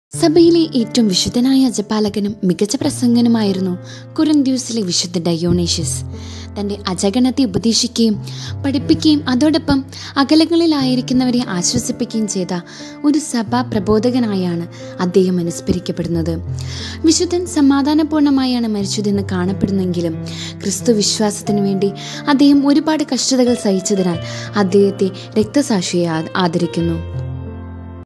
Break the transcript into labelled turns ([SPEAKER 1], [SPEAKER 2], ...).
[SPEAKER 1] സഭയിലെ ഏറ്റവും വിശുദ്ധനായ അജപാലകനും മികച്ച പ്രസംഗനുമായിരുന്നു കൊറിന്ത്യസിലെ വിശുദ്ധ ഡയോണീഷ്യസ്. തൻ്റെ അജഗണത്തെ ഉപദേശിക്കുകയും പഠിപ്പിക്കുകയും അതോടൊപ്പം അകലങ്ങളിലായിരിക്കുന്നവരെ ആശ്വസിപ്പിക്കുകയും ചെയ്ത ഒരു സഭാ പ്രബോധകനായാണ് അദ്ദേഹം അനുസ്മരിക്കപ്പെടുന്നത്. വിശുദ്ധൻ സമാധാനപൂർണ്ണമായാണ് മരിച്ചതെന്ന് കാണപ്പെടുന്നെങ്കിലും ക്രിസ്തു വിശ്വാസത്തിനു വേണ്ടി അദ്ദേഹം ഒരുപാട് കഷ്ടതകൾ സഹിച്ചതിനാൽ അദ്ദേഹത്തെ രക്തസാക്ഷിയെ ആദരിക്കുന്നു.